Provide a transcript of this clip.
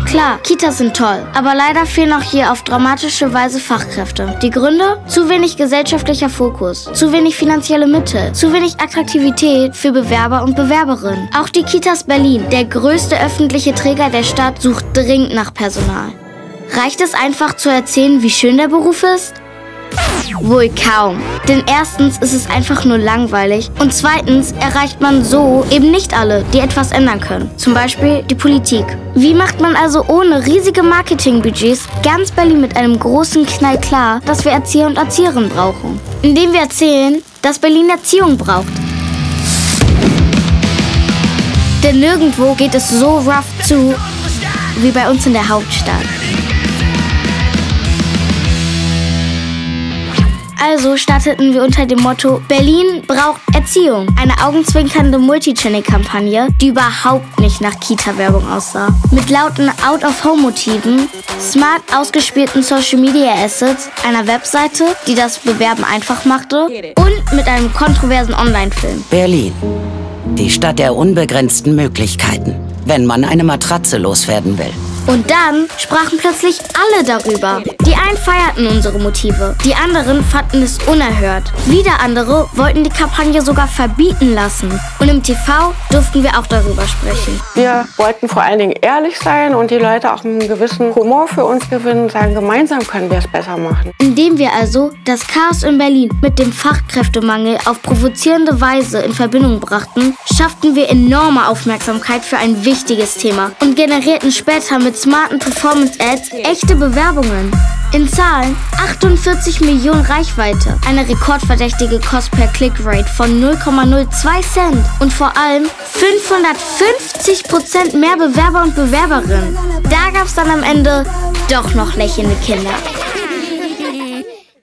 Klar, Kitas sind toll, aber leider fehlen auch hier auf dramatische Weise Fachkräfte. Die Gründe? Zu wenig gesellschaftlicher Fokus, zu wenig finanzielle Mittel, zu wenig Attraktivität für Bewerber und Bewerberinnen. Auch die Kitas Berlin, der größte öffentliche Träger der Stadt, sucht dringend nach Personal. Reicht es einfach zu erzählen, wie schön der Beruf ist? Wohl kaum. Denn erstens ist es einfach nur langweilig und zweitens erreicht man so eben nicht alle, die etwas ändern können. Zum Beispiel die Politik. Wie macht man also ohne riesige Marketingbudgets ganz Berlin mit einem großen Knall klar, dass wir Erzieher und Erzieherinnen brauchen? Indem wir erzählen, dass Berlin Erziehung braucht. Denn nirgendwo geht es so rough zu wie bei uns in der Hauptstadt. Also starteten wir unter dem Motto Berlin braucht Erziehung. Eine augenzwinkernde Multichannel-Kampagne, die überhaupt nicht nach Kita-Werbung aussah. Mit lauten Out-of-Home-Motiven, smart ausgespielten Social-Media-Assets, einer Webseite, die das Bewerben einfach machte und mit einem kontroversen Online-Film. Berlin. Die Stadt der unbegrenzten Möglichkeiten, wenn man eine Matratze loswerden will. Und dann sprachen plötzlich alle darüber. Die einen feierten unsere Motive, die anderen fanden es unerhört. Wieder andere wollten die Kampagne sogar verbieten lassen. Und im TV durften wir auch darüber sprechen. Wir wollten vor allen Dingen ehrlich sein und die Leute auch einen gewissen Humor für uns gewinnen und sagen, gemeinsam können wir es besser machen. Indem wir also das Chaos in Berlin mit dem Fachkräftemangel auf provozierende Weise in Verbindung brachten, schafften wir enorme Aufmerksamkeit für ein wichtiges Thema und generierten später mit smarten Performance-Ads echte Bewerbungen. In Zahlen 48 Millionen Reichweite, eine rekordverdächtige Cost-per-Click-Rate von 0,02 Cent und vor allem 550% mehr Bewerber und Bewerberinnen. Da gab's dann am Ende doch noch lächelnde Kinder.